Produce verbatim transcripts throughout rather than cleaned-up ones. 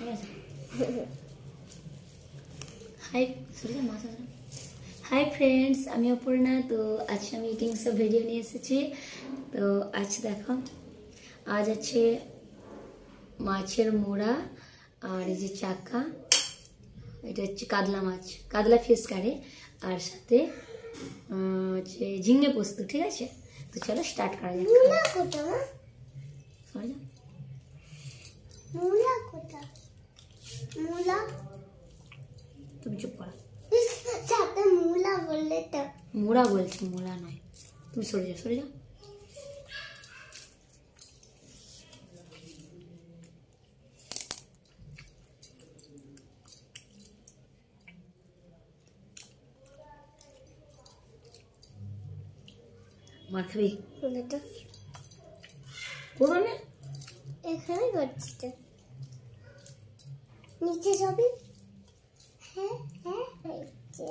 High hi friends, আমি অপর্ণা। তো আজ আমি ইটিংস ভিডিও নিয়ে এসেছি। তো আজ দেখো, আজ আছে মাছের মোড়া আর এই যে চাকা, এটা হচ্ছে কাতলা মাছ, কাতলা ফিশ কারি, আর সাথে হচ্ছে ঝিঙে পোস্ত। ঠিক আছে, তো চলো স্টার্ট করা যাক। মূলা কোথা? মূলা তুমি চুপ করো। সাথে মূলা বললে তো মোড়া বলছি, মোড়া নয়। তুমি সরে যাও, সরে যাও। মার খাবি? করো না, এখানে করছি তো, নিচে যাবি। হ্যাঁ হ্যাঁ হয়েছে।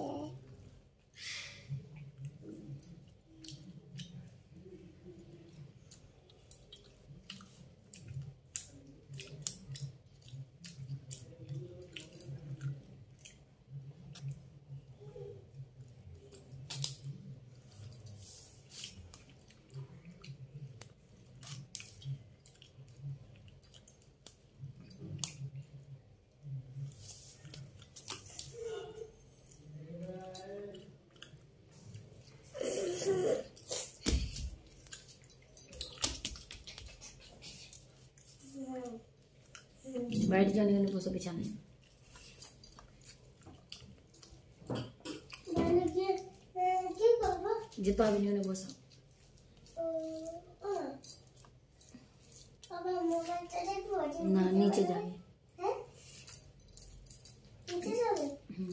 বাইরে জানি জানি বসে বিছানায়। যেতে হবে নিয়ে বসো। না, নিচে যাবে। হুম,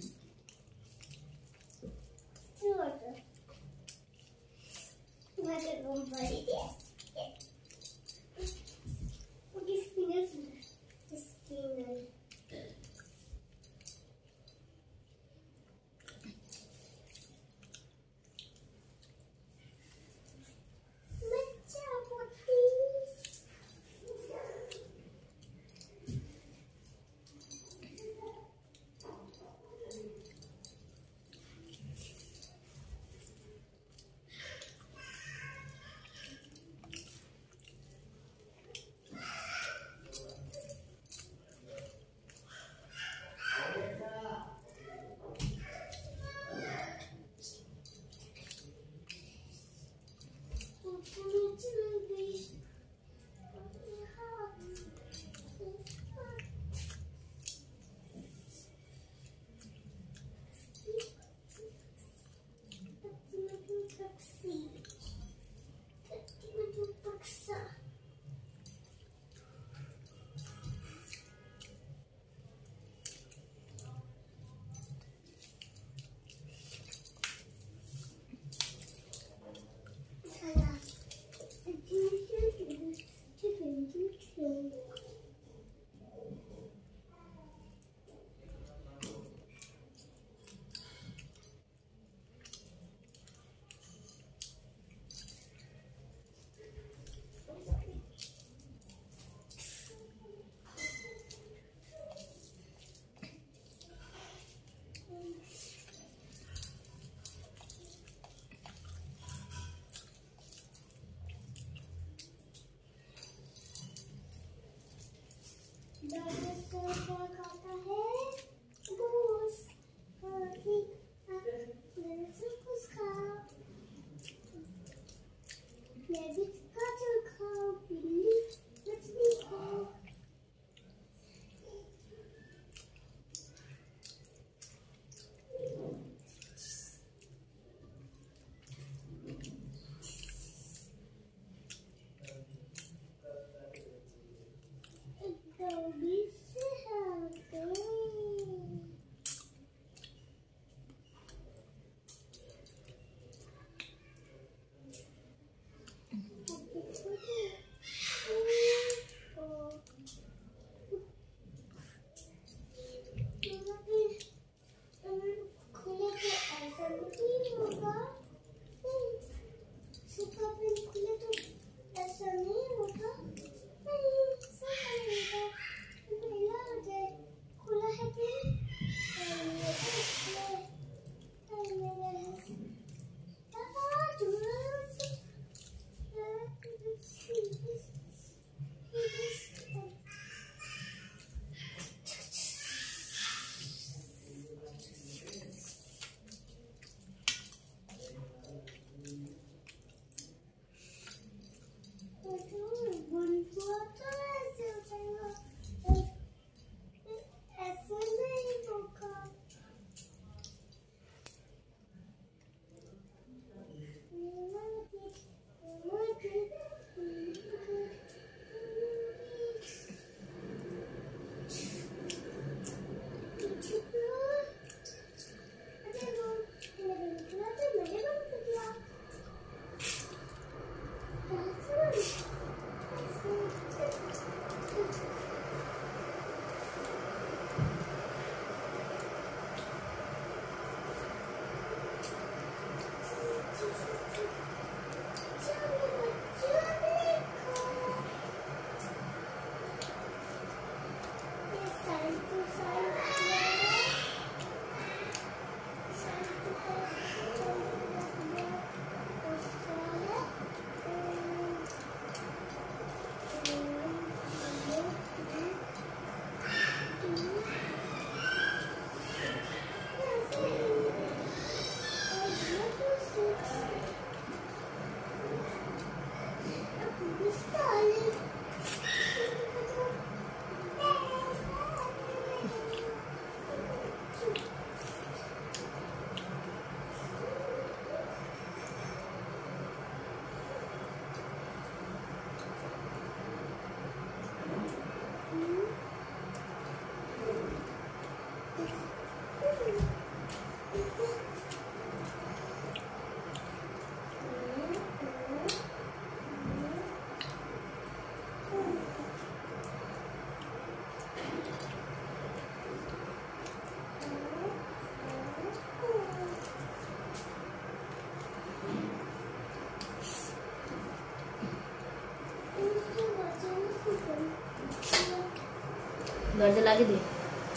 দরজা লাগিয়ে দে।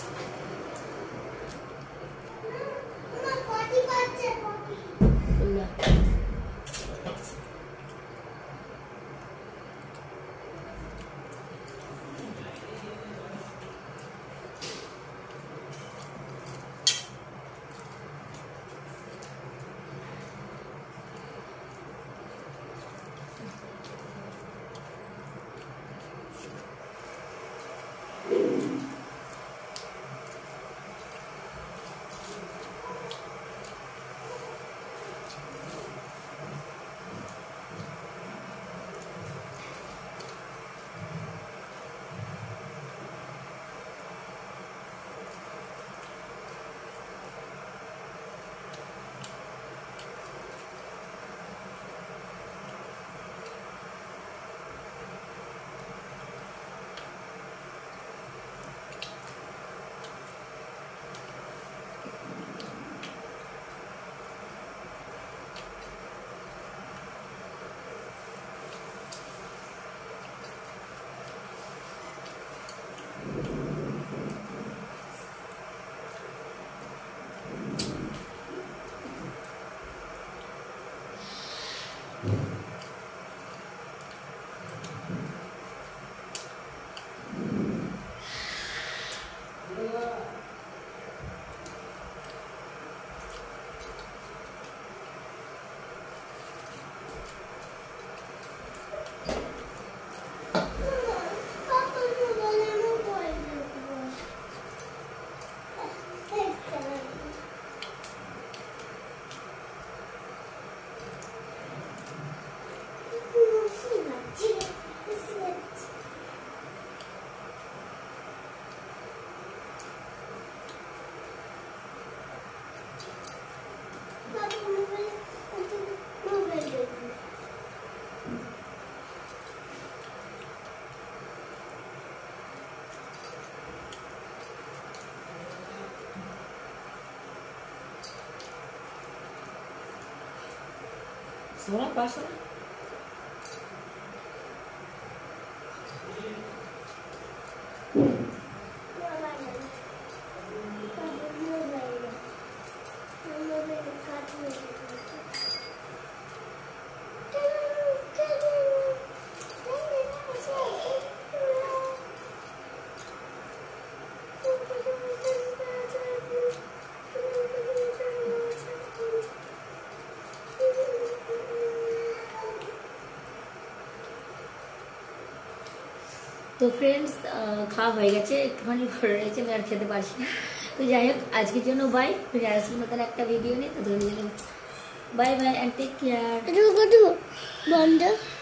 Semua pasal. তো ফ্রেন্ডস খাওয়া হয়ে গেছে, একটুখানি ভরে রয়েছে, আমি আর খেতে পারছি না। তো যাই হোক, আজকের জন্য বাই, ফিরে আসবো নতুন একটা ভিডিও নিয়ে। তো ধন্যবাদ, bye bye and take care. বন্ধ।